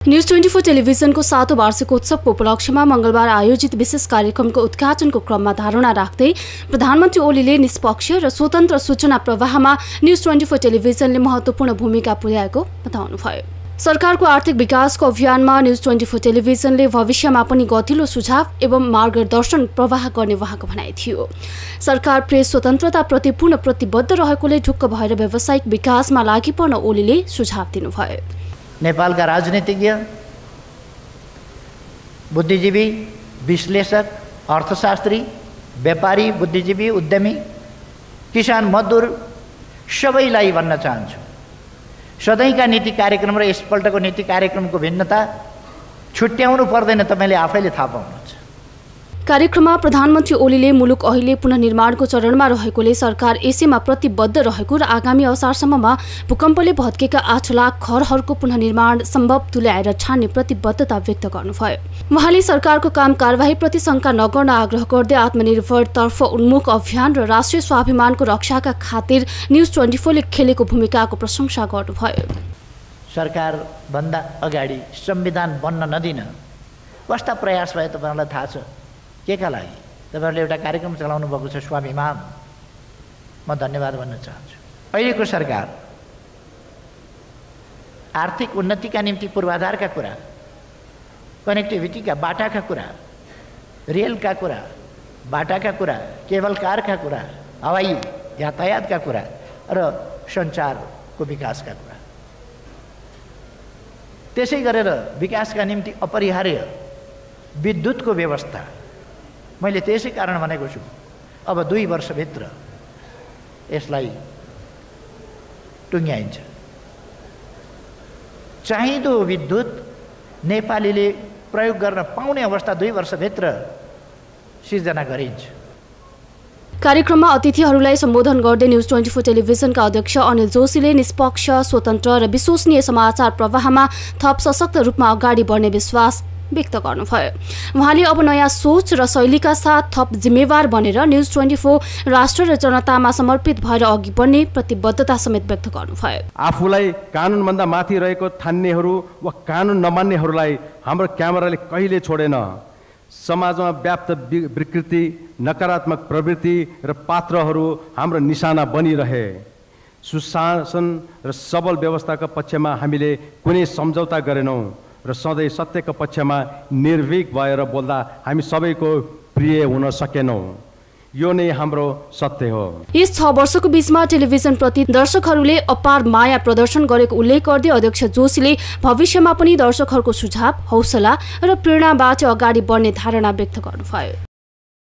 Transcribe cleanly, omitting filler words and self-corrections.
News 24 टेलिभिजनको 7औं वार्षिकोत्सवको उपलक्ष्यमा मंगलबार आयोजित विशेष कार्यक्रमको उद्घाटनको क्रममा धारणा राख्दै प्रधानमन्त्री ओलीले निष्पक्ष र स्वतन्त्र सूचना प्रवाहमा न्यूज 24 टेलिभिजनले महत्त्वपूर्ण भूमिका पुर्याएको बताउनुभयो। सरकारको आर्थिक विकासको अभियानमा न्यूज 24 टेलिभिजनले भविष्यमा पनि गतिलो सुझाव एवं मार्गदर्शन प्रवाह गर्ने उहाँको भनाइ थियो। सरकार प्रेस स्वतन्त्रताप्रति पूर्ण प्रतिबद्ध रहेकोले ढुक्क भएर व्यावसायिक विकासमा लागिपर्न ओलीले सुझाव दिनुभयो। नेपालका राजनीतिज्ञ, बुद्धिजीवी, विश्लेषक, अर्थशास्त्री, व्यापारी, बुद्धिजीवी, उद्यमी, किसान, मजदुर सबैलाई भन्न चाहन्छु, सधैँका नीति कार्यक्रम र यसपल्टको नीति कार्यक्रमको भिन्नता छुट्याउनु पर्दैन। तपाईले आफैले थाहा पाउनुहुन्छ। कार्यक्रममा प्रधानमन्त्री ओलीले मुलुक अहिले पुनर्निर्माणको चरणमा रहेकोले सरकार यसैमा प्रतिबद्ध रहेको र आगामी असारसम्ममा भूकम्पले भत्केका 8 लाख घरहरूको पुनर्निर्माण सम्भव तुल्याएर ठान्ने प्रतिबद्धता व्यक्त गर्नुभयो। उहाँले सरकारको काम कारबाहीप्रति शंका नगर्न आग्रह गर्दै आत्मनिर्भरतर्फ उन्मुख अभियान र राष्ट्रिय स्वाभिमानको रक्षाका खातिर न्यूज 24 ले खेलेको भूमिकाको प्रशंसा गर्नुभयो। सरकार भन्दा अगाडि संविधान बन्न नदिन कस्ता प्रयास भए तपाईहरुलाई थाहा छ। केका लागि तपाईहरुले एउटा कार्यक्रम चलाउनु भएको छ, स्वाभिमान। म धन्यवाद भन्न चाहन्छु। अहिलेको सरकार आर्थिक उन्नतिका निम्ति पूर्वाधारका कुरा, कनेक्टिभिटीका बाटाका कुरा, रेलका कुरा, बाटाका कुरा, केबल कारका कुरा, हवाई यातायातका कुरा र सञ्चारको विकासका कुरा, त्यसै गरेर विकासका निम्ति अपरिहार्य विद्युतको व्यवस्था। मैले त्यसै कारण भनेको छु, अब 2 वर्षभित्र यसलाई टुङ्ग्याइन्छ। चाहिँदो विद्युत नेपालीले प्रयोग गर्न पाउने अवस्था 2 वर्षभित्र सिर्जना गरिन्छ। कार्यक्रममा अतिथिहरूलाई सम्बोधन गर्दै न्यूज 24 टेलिभिजनका अध्यक्ष अनिल जोशीले निष्पक्ष, स्वतन्त्र र विश्वसनीय समाचार प्रवाहमा थप सशक्त रूपमा अगाडि बढ्ने विश्वास व्यक्त गर्नुभयो। उहाँले अब नयाँ सोच र शैलीका साथ थप जिम्मेवार बनेर न्यूज 24 राष्ट्र र जनतामा समर्पित भएर अघि बढ्ने प्रतिबद्धता समेत व्यक्त गर्नुभयो। आफूलाई कानुनभन्दा माथि रहेको ठान्नेहरू वा कानुन नमान्नेहरूलाई हाम्रो क्यामेराले कहिले छोडेन। समाजमा व्याप्त विकृति, नकारात्मक प्रवृत्ति र पात्रहरू हाम्रो निशाना बनिरहे। सुशासन र सबल व्यवस्थाका पक्षमा हामीले कुनै सम्झौता गरेनौँ र सधैँ सत्यको पक्षमा निर्भीक भएर बोल्दा हामी सबैको प्रिय हुन सकेनौँ। यो नै हाम्रो सत्य हो। यस 6 वर्षको बीचमा टेलिभिजन प्रति दर्शकहरूले अपार माया प्रदर्शन गरेको उल्लेख गर्दै अध्यक्ष जोशीले भविष्यमा पनि दर्शकहरूको सुझाव, हौसला र प्रेरणाबाट अगाडि बढ्ने धारणा व्यक्त गर्नुभयो।